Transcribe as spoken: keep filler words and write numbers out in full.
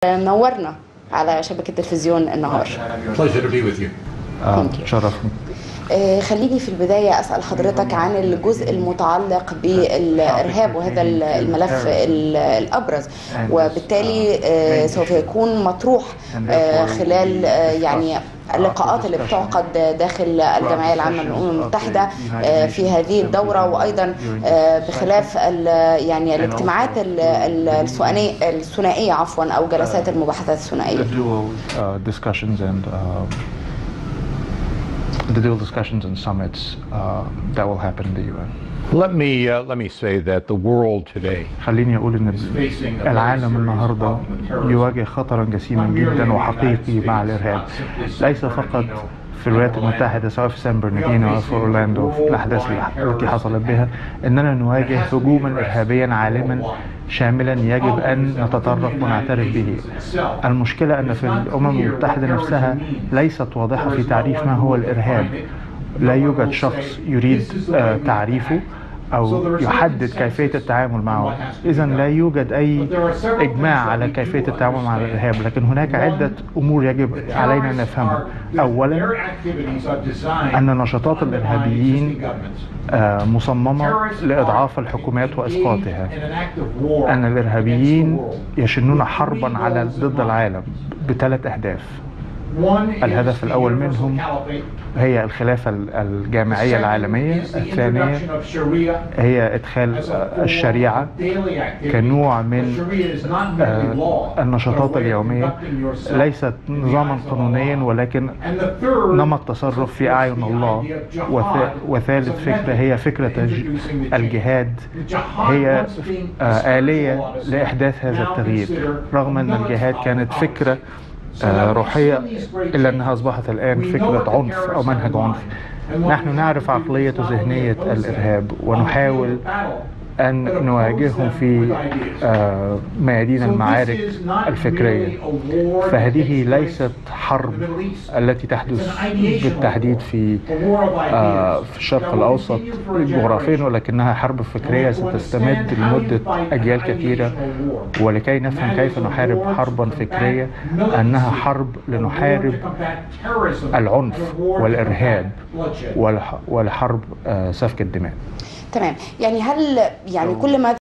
نورنا على شبكة تلفزيون النهار. شرفني. خليني في البداية أسأل حضرتك عن الجزء المتعلق بالإرهاب وهذا الملف الأبرز، وبالتالي سوف يكون مطروح خلال يعني اللقاءات اللي بتعقد داخل الجمعية العامة للأمم المتحدة في هذه الدورة، وأيضا بخلاف يعني الاجتماعات الثنائية الثنائية عفوا أو جلسات المباحثات الثنائية. The dual discussions and summits uh, that will happen in the U N. Let me uh, let me say that the world today خليني أقول إن العالم النهاردة يواجه خطرا جسيما جدا وحقيقي مع الإرهاب، ليس فقط في الولايات المتحدة سواء في سان برناردينو أو في أورلاندو في الأحداث التي حصلت بها، إننا نواجه هجوما إرهابيا عالما شاملا يجب أن نتطرق ونعترف به. المشكلة أن في الأمم المتحدة نفسها ليست واضحة في تعريف ما هو الإرهاب. لا يوجد شخص يريد تعريفه أو يحدد كيفية التعامل معه، إذن لا يوجد أي إجماع على كيفية التعامل مع الإرهاب، لكن هناك عدة أمور يجب علينا أن نفهمها. أولا، أن نشاطات الإرهابيين مصممة لإضعاف الحكومات وإسقاطها، أن الإرهابيين يشنون حربا على ضد العالم بثلاث أهداف. الهدف الأول منهم هي الخلافة الجامعية العالمية، الثانية هي إدخال الشريعة كنوع من النشاطات اليومية، ليست نظاما قانونيا ولكن نمط تصرف في أعين الله. وثالث فكرة هي فكرة الجهاد، هي آلية لإحداث هذا التغيير، رغم أن الجهاد كانت فكرة روحية إلا أنها أصبحت الآن فكرة عنف أو منهج عنف. نحن نعرف عقلية وذهنية الإرهاب ونحاول أن نواجههم في ميادين المعارك الفكرية، فهذه ليست حرب التي تحدث بالتحديد في في الشرق الأوسط جغرافيا، ولكنها حرب فكرية ستستمد لمدة أجيال كثيرة. ولكي نفهم كيف نحارب حربا فكرية، أنها حرب لنحارب العنف والإرهاب والحرب سفك الدماء. تمام، يعني هل يعني كل ما